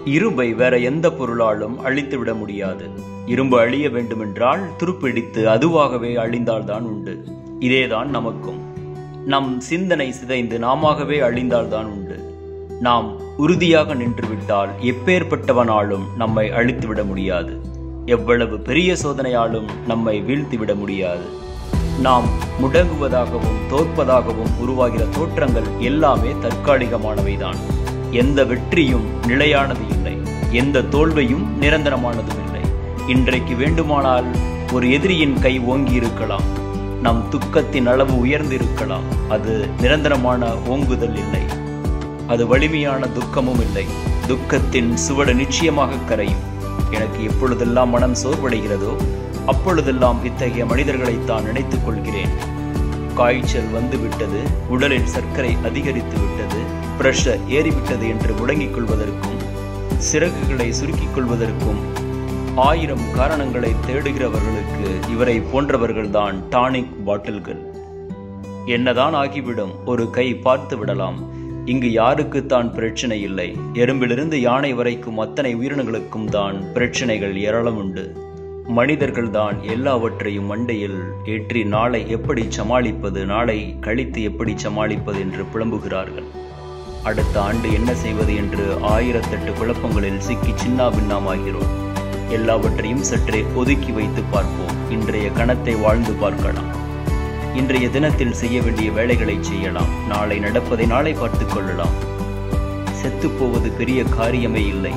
இரும்பை வேற எந்த பொருளாலும் அழித்துவிட முடியாது. இரும்பு அழிய வேண்டுமென்றால் துருப்பிடித்து அதுவாகவே அழிந்தால்தான் உண்டு. இதேதான் நமக்கும். நம் சிந்தனை சிதைந்து நாமாகவே அழிந்தால்தான் உண்டு. நாம் உறுதியாக நின்றுவிட்டால் எப்பேற்பட்டவனாலும் நம்மை அழித்துவிட முடியாது. எவ்வளவு பெரிய சோதனையாலும் நம்மை வீழ்த்திவிட முடியாது. நாம் முடங்குவதாகவும் தோற்பதாகவும் உருவாகிற தோற்றங்கள் எல்லாமே தற்காலிகமானவைதான். எந்த வெற்றியும் நிலையானது இல்லை, எந்த தோல்வையும் நிரந்தரமானதும் இல்லை. இன்றைக்கு வேண்டுமானால் ஒரு எதிரியின் கை ஓங்கி இருக்கலாம், நம் துக்கத்தின் அளவு உயர்ந்திருக்கலாம். அது நிரந்தரமான ஓங்குதல் இல்லை, அது வலிமையான துக்கமும் இல்லை. துக்கத்தின் சுவடு நிச்சயமாக கரையும். எனக்கு எப்பொழுதெல்லாம் மனம் சோர்வடைகிறதோ அப்பொழுதெல்லாம் இத்தகைய மனிதர்களைத்தான் நினைத்துக் கொள்கிறேன். காய்ச்சல் வந்துவிட்டது, உடலில் சர்க்கரை அதிகரித்து விட்டது, பிரஷர் ஏறிவிட்டது என்று முடங்கிக் கொள்வதற்கும் சிறகுகளை சுருக்கிக் கொள்வதற்கும் 1000 காரணங்களை தேடுகிறவர்களுக்கு இவரை போன்றவர்கள்தான் டானிக் பாட்டில்கள். என்னதான் ஆகிவிடும், ஒரு கை பார்த்து விடலாம். இங்கு யாருக்குத்தான் பிரச்சனை இல்லை? எறும்பிலிருந்து யானை வரைக்கும் அத்தனை உயிரினங்களுக்கும் தான் பிரச்சனைகள் ஏராளம் உண்டு. மனிதர்கள் தான் எல்லாவற்றையும் மண்டையில் ஏற்றி நாளை எப்படி சமாளிப்பது, நாளை கழித்து எப்படி சமாளிப்பது என்று புலம்புகிறார்கள். அடுத்த ஆண்டு என்ன செய்வது என்று 1008 குழப்பங்களில் சிக்கி சின்னா பின்னமாகிறோம். எல்லாவற்றையும் சற்றே ஒதுக்கி வைத்து பார்ப்போம். இன்றைய கணத்தை வாழ்ந்து பார்க்கலாம். இன்றைய தினத்தில் செய்ய வேண்டிய வேலைகளை செய்யலாம். நாளை நடப்பதை நாளை பார்த்துக் கொள்ளலாம். செத்துப்போவது பெரிய காரியமே இல்லை.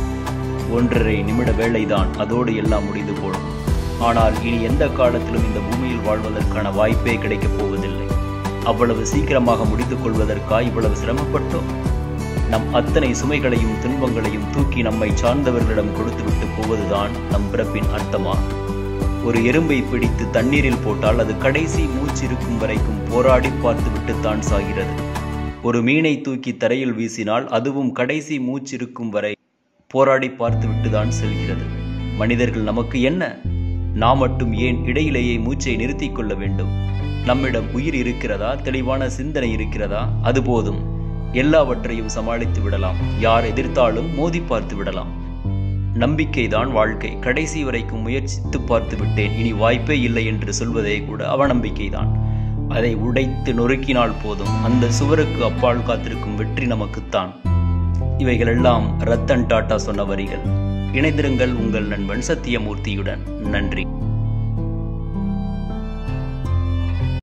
1.5 நிமிட வேலைதான், அதோடு எல்லாம் முடிந்து போடும். ஆனால் இனி எந்த காலத்திலும் இந்த பூமியில் வாழ்வதற்கான வாய்ப்பே கிடைக்கப் போவதில்லை. அவ்வளவு சீக்கிரமாக முடித்துக் கொள்வதற்காக இவ்வளவு சிரமப்பட்டோம். நம் அத்தனை சுமைகளையும் துன்பங்களையும் தூக்கி நம்மை சார்ந்தவர்களிடம் கொடுத்துவிட்டு போவதுதான் நம் பிறப்பின் அர்த்தமா? ஒரு எறும்பை பிடித்து தண்ணீரில் போட்டால் அது கடைசி மூச்சிருக்கும் வரைக்கும் போராடி பார்த்து விட்டுத்தான் சாகிறது. ஒரு மீனை தூக்கி தரையில் வீசினால் அதுவும் கடைசி மூச்சிருக்கும் வரை போராடி பார்த்து விட்டுதான் செல்கிறது. மனிதர்கள் நமக்கு என்ன? நாம் மட்டும் ஏன் இடையிலேயே மூச்சை நிறுத்தி கொள்ள வேண்டும்? நம்மிடம் உயிர் இருக்கிறதா? தெளிவான சிந்தனை இருக்கிறதா? அது போதும். எல்லாவற்றையும் சமாளித்து விடலாம். யார் எதிர்த்தாலும் மோதி பார்த்து விடலாம். நம்பிக்கைதான் வாழ்க்கை. கடைசி வரைக்கும் முயற்சித்து பார்த்து விட்டேன், இனி வாய்ப்பே இல்லை என்று சொல்வதே கூட அவநம்பிக்கைதான். அதை உடைத்து நொறுக்கினால் போதும். அந்த சுவருக்கு அப்பால் காத்திருக்கும் வெற்றி நமக்குத்தான். இவைகளெல்லாம் ரத்தன் டாட்டா சொன்ன வரிகள். இணைந்திருங்கள் உங்கள் நண்பன் சத்தியமூர்த்தியுடன். நன்றி.